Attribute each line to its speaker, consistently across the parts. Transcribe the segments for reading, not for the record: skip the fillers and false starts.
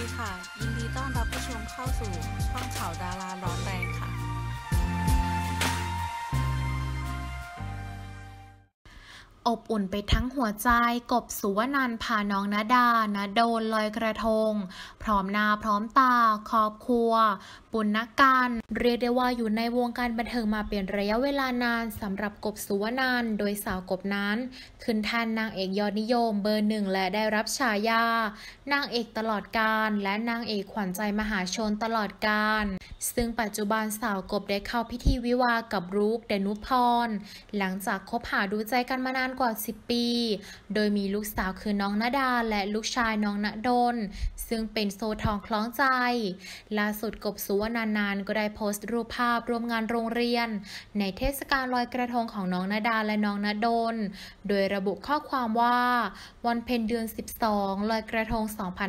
Speaker 1: ดีค่ะยินดีต้อนรับผู้ชมเข้าสู่ช่องข่าวดาราร้อนแรงค่ะ
Speaker 2: อบอุ่นไปทั้งหัวใจกบสุวนันท์พาน้องณดาณโดนลอยกระทงพร้อมหน้าพร้อมตาครอบครัวปุณณกันเรียกได้ว่าอยู่ในวงการบันเทิงมาเป็นระยะเวลานานสำหรับกบสุวนันท์โดยสาวกบนั้นขึ้นแท่นนางเอกยอดนิยมเบอร์หนึ่งและได้รับฉายานางเอกตลอดกาลและนางเอกขวัญใจมหาชนตลอดกาลซึ่งปัจจุบันสาวกบได้เข้าพิธีวิวาห์กับรุกเดนุพรหลังจากคบหาดูใจกันมานานกว่า10 ปีโดยมีลูกสาวคือน้องณดาและลูกชายน้องณดลซึ่งเป็นโซ่ทองคล้องใจล่าสุดกบสุวนันท์ก็ได้โพสต์รูปภาพร่วมงานโรงเรียนในเทศกาลลอยกระทงของน้องณดาและน้องณดลโดยระบุข้อความว่าวันเพ็ญเดือน12ลอยกระทง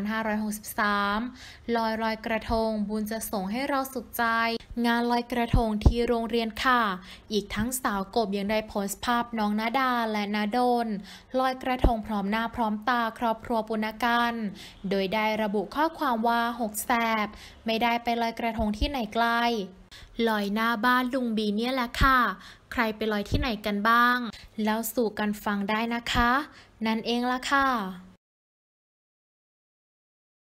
Speaker 2: 2563ลอยกระทงบุญจะส่งให้เราสุขใจงานลอยกระทงที่โรงเรียนค่ะอีกทั้งสาวกบยังได้โพสต์ภาพน้องณดาและณดลลอยกระทงพร้อมหน้าพร้อมตาครอบครัวปุณกันโดยได้ระบุข้อความว่า6แสบไม่ได้ไปลอยกระทงที่ไหนไกลลอยหน้าบ้านลุงบีเนี่ยแหละค่ะใครไปลอยที่ไหนกันบ้างแล้วสู่กันฟังได้นะคะนั่นเองล่ะค่ะ